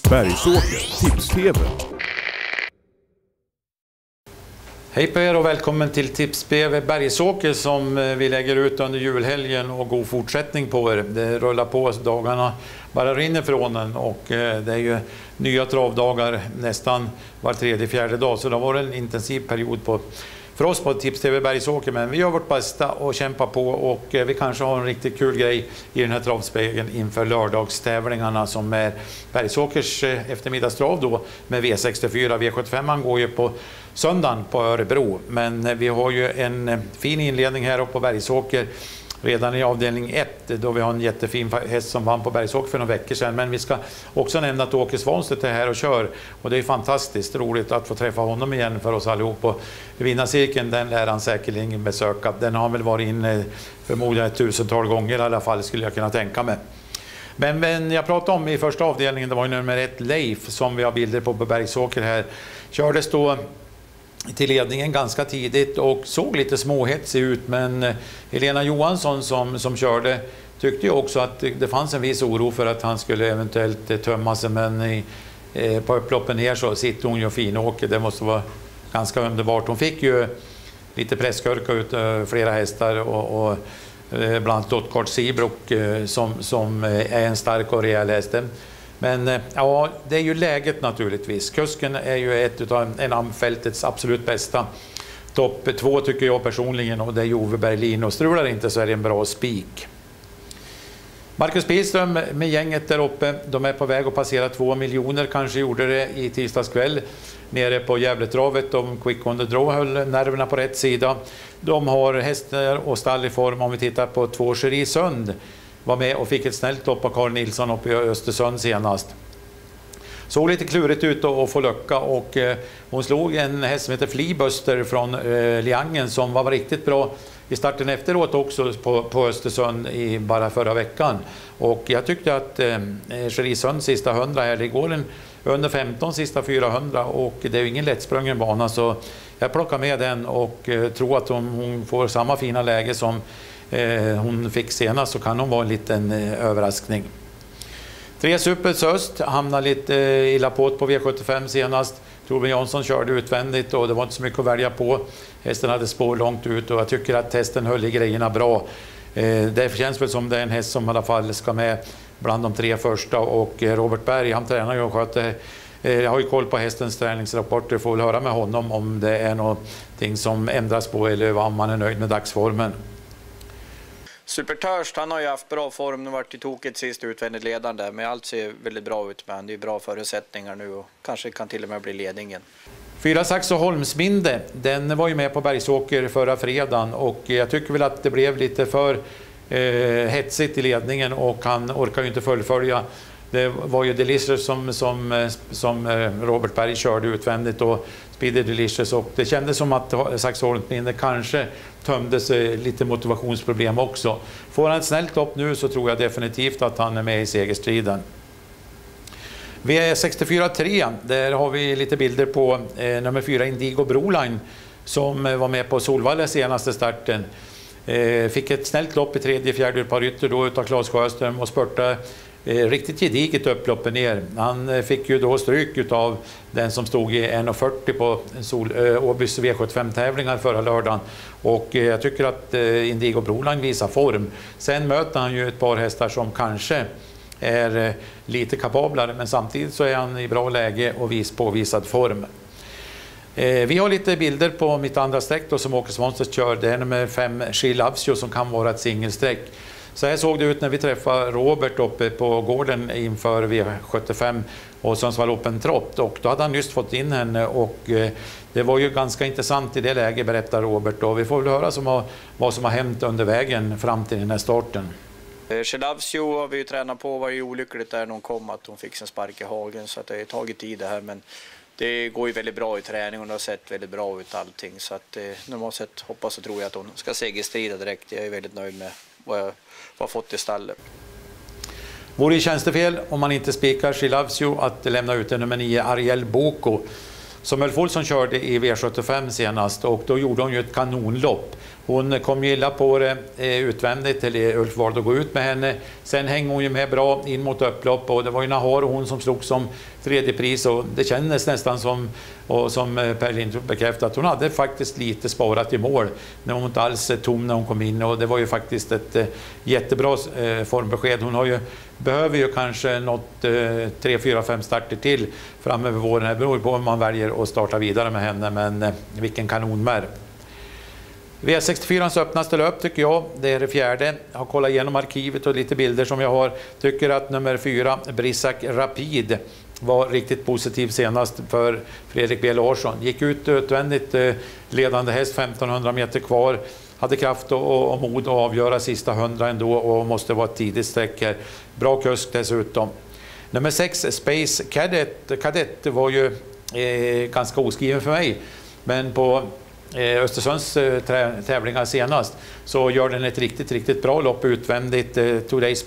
Bergsåker Tips-TV. Hej på er och välkommen till Tips-TV Bergsåker som vi lägger ut under julhelgen, och god fortsättning på er. Det rullar på, dagarna bara rinner från den, och det är ju nya travdagar nästan var tredje, fjärde dag, så det har varit en intensiv period för oss på Tips-TV Bergsåker, men vi gör vårt bästa och kämpar på, och vi kanske har en riktigt kul grej i den här travspegeln inför lördagstävlingarna som är Bergsåkers eftermiddagstrav då med V64. V75 går ju på söndagen på Örebro, men vi har ju en fin inledning här uppe på Bergsåker redan i avdelning 1, då vi har en jättefin häst som vann på Bergsåker för några veckor sedan. Men vi ska också nämna att Åke Svanstedt är här och kör, och det är fantastiskt roligt att få träffa honom igen för oss allihop. Och vinnarcirkeln, den lär han säkerligen besöka. Den har väl varit inne förmodligen 1000-tal gånger i alla fall, skulle jag kunna tänka mig. Men jag pratade om i första avdelningen, det var ju nummer 1 Leif som vi har bilder på Bergsåker här. Kördes då till ledningen ganska tidigt och såg lite småhetsig ut, men Helena Johansson som körde tyckte ju också att det fanns en viss oro för att han skulle eventuellt tömma sig, men på upploppen ner så sitter hon ju finåker. Det måste vara ganska underbart. Hon fick ju lite presskörka ut flera hästar, och bland annat Dotcard Seabrook som är en stark och rejäl häst. Men ja, det är ju läget naturligtvis. Kusken är ju ett av NM-fältets absolut bästa. Topp 2 tycker jag personligen, och det är Jove Berlin, och strular inte så är det en bra spik. Marcus Pilström med gänget där uppe, de är på väg att passera 2 miljoner, kanske gjorde det i tisdagskväll nere på Gävletravet. De Quick on the Draw höll nerverna på rätt sida. De har hästar och stall i form. Om vi tittar på 2 Cherisund, var med och fick ett snällt lopp av Carl Nilsson uppe i Östersund senast. Såg lite klurigt ut att få lucka, och hon slog en häst som heter Fleabuster från Liangen som var riktigt bra i starten efteråt också på Östersund i bara förra veckan. Och jag tyckte att Cherisund sista 100 här, det går en under 15 sista 400, och det är ju ingen lättsprungen bana, så jag plockar med den och tror att om hon får samma fina läge som hon fick senast så kan hon vara en liten överraskning. 3 Supers Öst hamnade lite illa på V75 senast. Torbjörn Jansson körde utvändigt och det var inte så mycket att välja på. Hästen hade spår långt ut, och jag tycker att hästen höll i grejerna bra. Det känns väl som det är en häst som i alla fall ska med bland de 3 första, och Robert Berg, han tränar ju och sköter. Jag har ju koll på hästens träningsrapporter, får väl höra med honom om det är någonting som ändras på eller om man är nöjd med dagsformen. Supertörst, han har ju haft bra form, nu varit i toket sist utvändigt ledande, men allt ser väldigt bra ut, men det är bra förutsättningar nu och kanske kan till och med bli ledningen. 4 Saxo Holmsminde, den var ju med på Bergsåker förra fredagen, och jag tycker väl att det blev lite för hetsigt i ledningen, och han orkar ju inte fullfölja. Det var ju Delicious som Robert Berg körde utvändigt, och Speedy Delicious, och det kändes som att Saxo Holmsminde kanske tömde sig lite motivationsproblem också. Får han ett snällt lopp nu så tror jag definitivt att han är med i segerstriden. V64-3, där har vi lite bilder på nummer 4 Indigo Broline som var med på Solvalla senaste starten. Fick ett snällt lopp i tredje, fjärde par ytter då utav Claes Sjöström och spurtade riktigt gediget upploppen ner. Han fick ju då stryk utav den som stod i 1,40 på Åbys V75-tävlingar förra lördagen, och jag tycker att Indigo Broline visar form. Sen möter han ju ett par hästar som kanske är lite kapablare, men samtidigt så är han i bra läge och påvisad form. Vi har lite bilder på mitt andra streck då, som Åke Svanstedt kör. Det är nummer 5 She Loves You som kan vara ett singelsträck. Så här såg det ut när vi träffade Robert uppe på gården inför V75 och Sundsvall Open Trot, och då hade han just fått in henne, och det var ju ganska intressant i det läget, berättar Robert, och vi får väl höra vad som har hänt under vägen fram till den här starten. She Loves You har vi ju tränat på, var ju olyckligt där när hon kom att hon fick sin spark i hagen, så att det har tagit tid det här, men det går ju väldigt bra i träning och det har sett väldigt bra ut allting, så att normalt sett hoppas och tror jag att hon ska segerstrida direkt. Jag är väldigt nöjd med vad jag har fått i stallet. Vore ju tjänstefel om man inte spikar She Loves You att lämna ut en nummer 9 Ariel Boko som Ulf Olsson körde i V75 senast, och då gjorde hon ju ett kanonlopp. Hon kom illa på det utvändigt, eller Ulf valde att gå ut med henne. Sen hängde hon ju med bra in mot upplopp och det var ju Nahar och hon som slog som tredje pris och det kändes nästan som, och som Per Lindroth bekräftade, att hon hade faktiskt lite sparat i mål när hon inte alls tom när hon kom in och det var ju faktiskt ett jättebra formbesked. Hon behöver ju kanske något 3-4-5 starter till framöver våren. Det beror på om man väljer att starta vidare med henne, men vilken kanonmär. V64ans öppnaste löp tycker jag, det är det fjärde. Jag har kollat igenom arkivet och lite bilder som jag har. Tycker att nummer 4, Brisak Rapid, var riktigt positiv senast för Fredrik B. Larsson. Gick ut utvändigt, ledande häst 1500 meter kvar. Hade kraft och mod att avgöra sista 100 ändå och måste vara ett tidigt streck här. Bra kusk dessutom. Nummer 6, Space Cadet var ju ganska oskriven för mig. Men på Östersunds tävlingar senast så gör den ett riktigt bra lopp utvändigt. Today's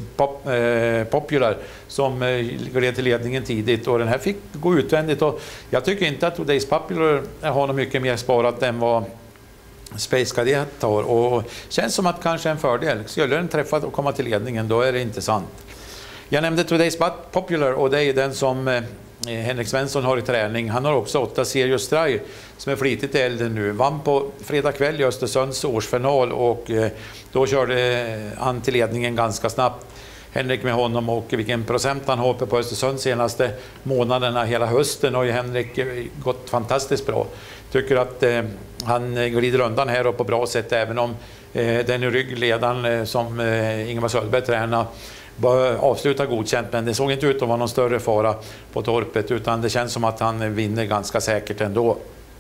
Popular som gled till ledningen tidigt och den här fick gå utvändigt och jag tycker inte att Today's Popular har något mycket mer sparat än vad Space Cadet har och känns som att kanske en fördel. Skulle den träffa och komma till ledningen då är det intressant. Jag nämnde Today's Popular och det är den som Henrik Svensson har i träning. Han har också 8 Serious Drive som är flitigt äldre nu. Vann på fredag kväll i Östersunds årsfinal och då körde han till ledningen ganska snabbt. Henrik med honom och vilken procent han har på Östersund senaste månaderna, hela hösten har ju Henrik gått fantastiskt bra. Tycker att han glider undan här och på bra sätt även om den i ryggledaren som Ingemar Söderberg tränar avsluta godkänt, men det såg inte ut att vara någon större fara på torpet utan det känns som att han vinner ganska säkert ändå.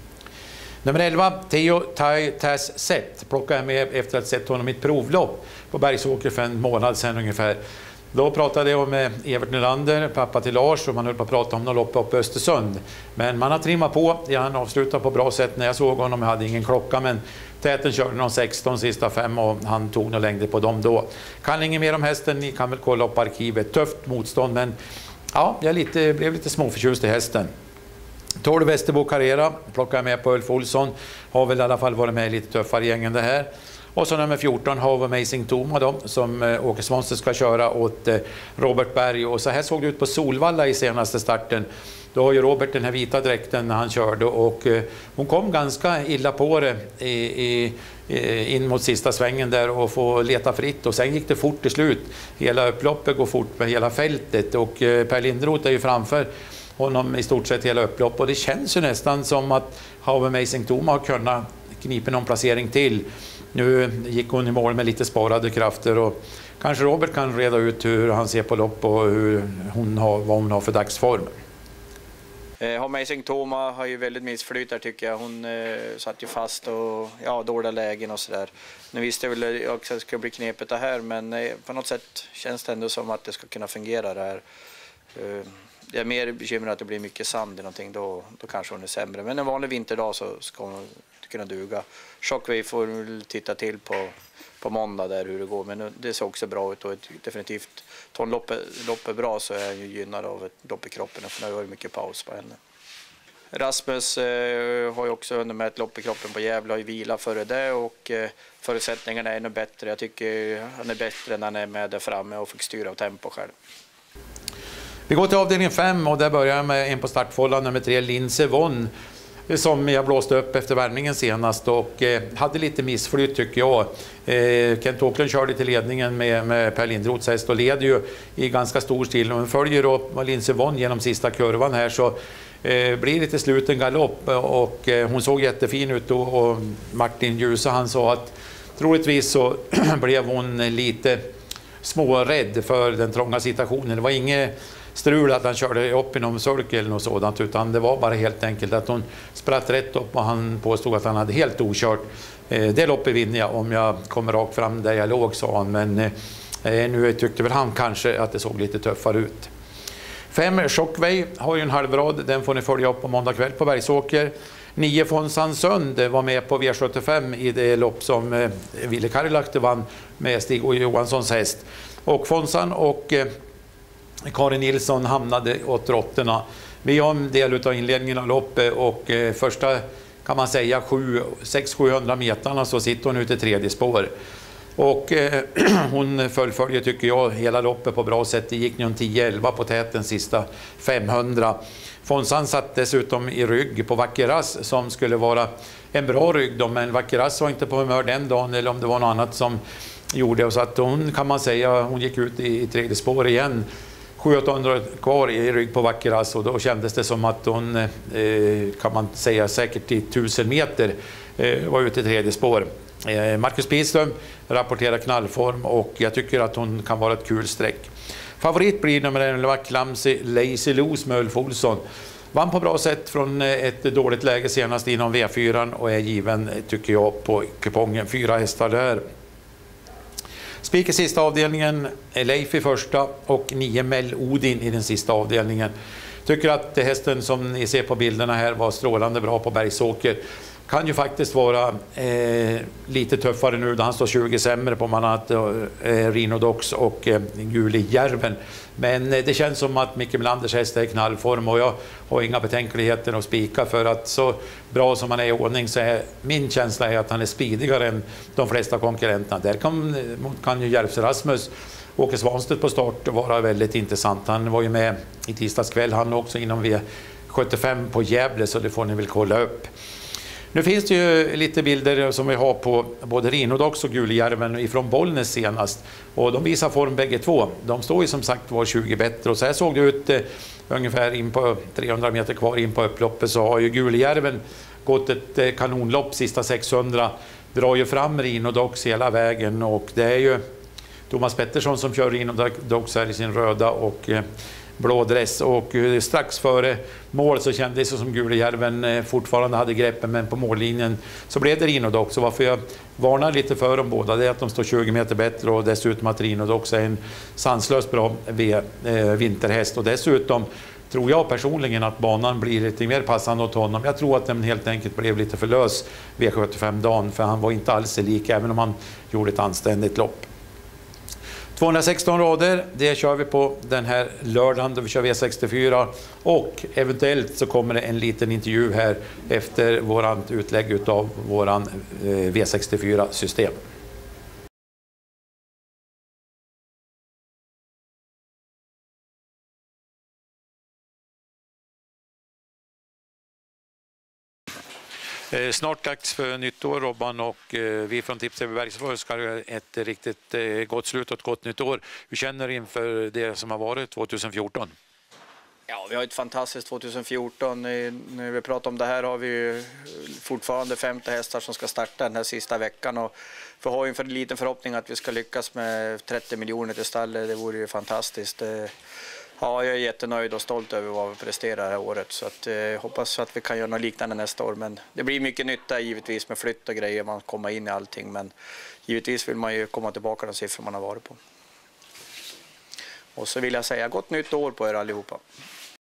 Nummer 11, Theo Tai Tas Set, plockar jag med efter att ha sett honom i ett provlopp på Bergsåker för en månad sedan ungefär. Då pratade jag med Evert Nylander, pappa till Lars, och man höll på att prata om något lopp upp i Östersund. Men man har trimmat på, han avslutade på bra sätt när jag såg honom, jag hade ingen klocka men täten körde någon 16 sista 5 och han tog någon längd på dem då. Kan inget mer om hästen, ni kan väl kolla upp arkivet. Tufft motstånd men ja, jag blev lite småförtjust i hästen. 12 Västerbo Carrera plockar jag med på Ulf Olsson, har väl i alla fall varit med i lite tuffare gängen det här. Och så nummer 14, Have Amazing Toma då, som Åke Svanstedt ska köra åt Robert Berg. Och så här såg det ut på Solvalla i senaste starten. Då har ju Robert den här vita dräkten när han körde och hon kom ganska illa på det in mot sista svängen där och få leta fritt. Och sen gick det fort till slut. Hela upploppet går fort med hela fältet och Per Lindroth är ju framför honom i stort sett hela upplopp. Och det känns ju nästan som att Have Amazing Toma har kunnat knipa någon placering till. Nu gick hon i mål med lite sparade krafter och kanske Robert kan reda ut hur han ser på lopp och vad hon har för dagsform. Amazing Toma har ju väldigt missflyt där tycker jag. Hon satt ju fast och dåliga lägen och sådär. Nu visste jag väl också att det skulle bli knepet det här men på något sätt känns det ändå som att det ska kunna fungera det här. Jag är mer bekymrad att det blir mycket sand i någonting, då kanske hon är sämre. Men en vanlig vinterdag så ska hon kunna duga. Shockwave får vi titta till på måndag där hur det går. Men det ser också bra ut och definitivt tar hon loppet bra så är jag ju gynnad av ett lopp i kroppen. För nu har det mycket paus på henne. Rasmus har ju också under med ett lopp i kroppen på Gävle, har ju vila före det och förutsättningarna är ännu bättre. Jag tycker han är bättre när han är med där framme och fick styra av tempo själv. Vi går till avdelning 5 och där börjar jag med en på startfållan nummer 3, Linse Von, som jag blåste upp efter värmningen senast och hade lite missflytt tycker jag. Kent Åklund körde till ledningen med Per Lindroths häst och leder ju i ganska stor stil. Om följer då Linse Von genom sista kurvan här så blir det till slut en galopp och hon såg jättefin ut då, och Martin Djuse han sa att troligtvis så blev hon lite smårädd för den trånga situationen. Det var inget strul att han körde upp i någon sulk eller något sådant utan det var bara helt enkelt att hon spratt rätt upp och han påstod att han hade helt okört. Det loppet vinner jag om jag kommer rakt fram där jag låg, sa han, men nu tyckte väl han kanske att det såg lite tuffare ut. 5 Shockwave har ju en halvrad, den får ni följa upp på måndag kväll på Bergsåker. 9 Fonsan Sönd var med på V75 i det lopp som Ville Karlakte vann med Stig och Johanssons häst. Och Fonsan och Karin Nilsson hamnade åt råttorna. Vi har en del av inledningen av loppet och första kan man säga 600-700 metrarna så sitter hon ute i tredje spår. Och hon fullföljer tycker jag hela loppet på bra sätt. Det gick nu en 10-11 på täten sista 500. Fonsan satt dessutom i rygg på Vaqueras som skulle vara en bra rygg då, men Vaqueras var inte på humör den dagen eller om det var något annat som gjorde. Och så att hon kan man säga, hon gick ut i tredje spår igen. 700 kvar i rygg på Vaqueras och då kändes det som att hon kan man säga säkert i 1000 meter var ute i tredje spår. Marcus Bidström rapporterar knallform och jag tycker att hon kan vara ett kul streck. Favorit blir nummer 11 Clumsy Lazy Loose med Ulf Olsson. Vann på bra sätt från ett dåligt läge senast inom V4 och är given tycker jag på kupongen. 4 hästar där. Spik i sista avdelningen, Leif i första och 9 Mel Odin i den sista avdelningen. Tycker att hästen som ni ser på bilderna här var strålande bra på Bergsåker. Kan ju faktiskt vara lite tuffare nu då han står 20 sämre på man att Rhinodox och Gulijärven. Men det känns som att Micke Melanders häst är i knallform och jag har inga betänkligheter att spika för att så bra som han är i ordning så är min känsla är att han är speedigare än de flesta konkurrenterna. Där kan ju Järvs Rasmus Åke Svanstedt på start vara väldigt intressant. Han var ju med i tisdags kväll han också inom V75 på Gävle så det får ni väl kolla upp. Nu finns det ju lite bilder som vi har på både Rhinodox och Gulijärven ifrån Bollnäs senast. Och de visar form bägge två. De står ju som sagt var 20 bättre. Och så här såg det ut ungefär in på 300 meter kvar in på upploppet. Så har ju Gulijärven gått ett kanonlopp sista 600. Drar ju fram Rhinodox hela vägen. Och det är ju Thomas Pettersson som kör Rhinodox här i sin röda och blå dress och strax före mål så kändes det som Gulijärven fortfarande hade greppen men på mållinjen så blev det Rhinodox och varför jag varnar lite för dem båda det är att de står 20 meter bättre och dessutom att Rhinodox är en sanslöst bra vinterhäst och dessutom tror jag personligen att banan blir lite mer passande åt honom. Jag tror att den helt enkelt blev lite för lös V75-dagen för han var inte alls lik även om han gjorde ett anständigt lopp. 216 rader, det kör vi på den här lördagen då vi kör V64 och eventuellt så kommer det en liten intervju här efter våran utlägg utav våran V64-system. Snart dags för nytt år Robban och vi från Tips TV Bergsvåg ska ha ett riktigt gott slut och ett gott nytt år. Hur känner du inför det som har varit 2014? Ja, vi har ett fantastiskt 2014. När vi pratar om det här har vi fortfarande 50 hästar som ska starta den här sista veckan och vi har ju en liten förhoppning att vi ska lyckas med 30 miljoner till stallet. Det vore ju fantastiskt. Ja, jag är jättenöjd och stolt över vad vi presterar det här året så att hoppas att vi kan göra något liknande nästa år. Men det blir mycket nytta givetvis med flytt och grejer, man kommer in i allting men givetvis vill man ju komma tillbaka de siffror man har varit på. Och så vill jag säga gott nytt år på er allihopa.